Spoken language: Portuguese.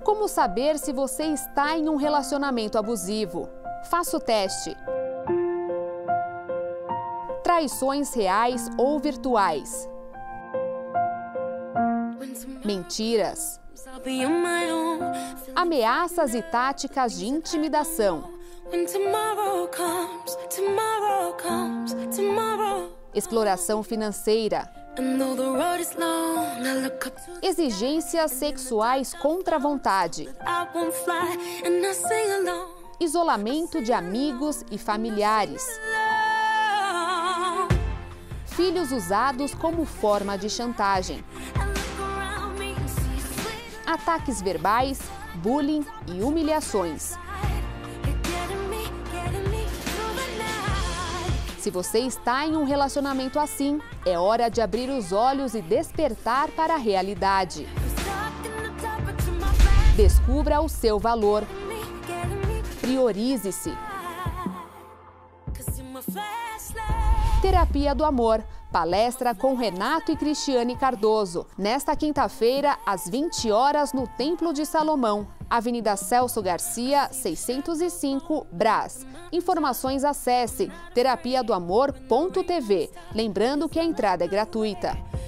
Como saber se você está em um relacionamento abusivo? Faça o teste. Traições reais ou virtuais. Mentiras. Ameaças e táticas de intimidação. Exploração financeira. Exigências sexuais contra a vontade. Isolamento de amigos e familiares. Filhos usados como forma de chantagem. Ataques verbais, bullying e humilhações. Se você está em um relacionamento assim, é hora de abrir os olhos e despertar para a realidade. Descubra o seu valor. Priorize-se. Terapia do Amor. Palestra com Renato e Cristiane Cardoso. Nesta quinta-feira, às 20 horas, no Templo de Salomão. Avenida Celso Garcia, 605, Brás. Informações acesse terapiadoamor.tv. Lembrando que a entrada é gratuita.